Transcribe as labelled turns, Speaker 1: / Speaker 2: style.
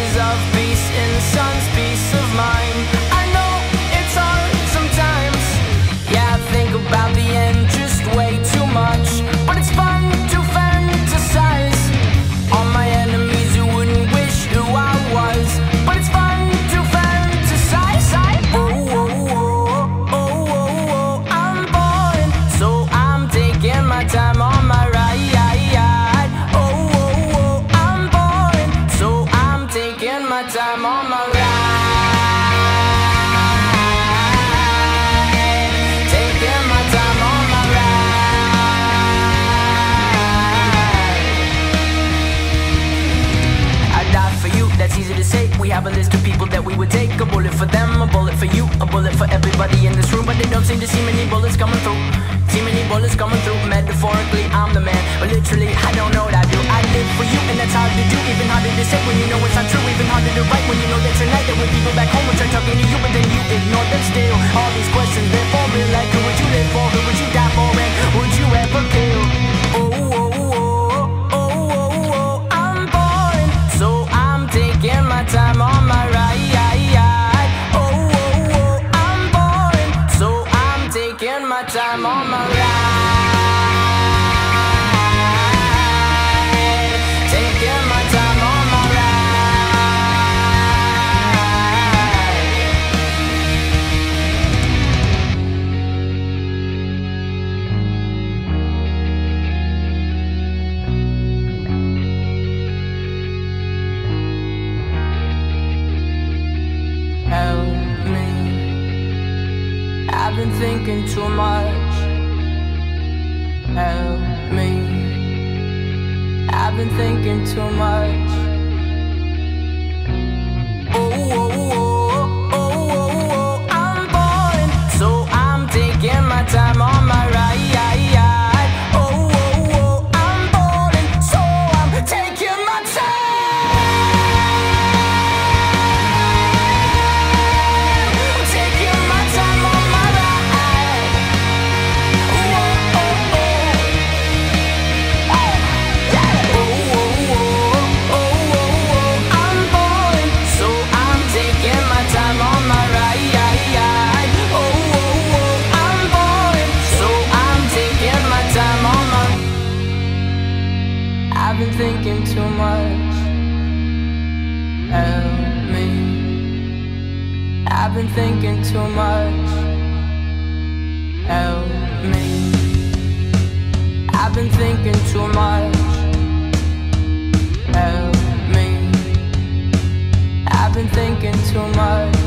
Speaker 1: pieces of peace in the sun's peace of mind. I know it's hard sometimes. Yeah, I think about the end just way too much, but it's fun to fantasize on my enemies who wouldn't wish who I was. But it's fun to fantasize. Oh, oh, oh, oh, oh, oh, I'm boring, so I'm taking my time on my ride. Oh, oh, oh, I'm boring, so I'm taking my time on my ride. Taking my time on my ride. I die for you, that's easy to say. We have a list of people that we would take. A bullet for them, a bullet for you, a bullet for everybody in this room. But they don't seem to see many bullets coming through. See many bullets coming through. Metaphorically, I'm the man, but literally, I don't know what I do. I live for you, and that's hard to do. Even harder to say when you know it's not true. Even harder to write when you know that tonight there were people back home who try talking to you, but then you ignore them still. All these questions, they're for real. Like, who would you live for? Who would you die for? And would you ever kill? Oh, oh, oh, oh, oh, oh, I'm boring, so I'm taking my time on my ride. Oh, oh, oh, I'm boring, so I'm taking my time on my ride. Taking my time on my Help me, I've been thinking too much. Help me, I've been thinking too much. Oh, oh, oh, oh, oh, oh, I'm boring, so I'm taking my time on my ride. Oh, oh, oh, I'm boring, so I'm taking my time. Taking my time on my ride. Oh, oh, oh, oh, yeah. Oh, oh, oh, oh, oh, I'm boring, so I'm taking my time on my ride. Oh, oh, oh, I'm boring, so I'm taking my time on my. I've been thinking too much. Help me, I've been thinking too much. Help me, I've been thinking too much. Help me, I've been thinking too much.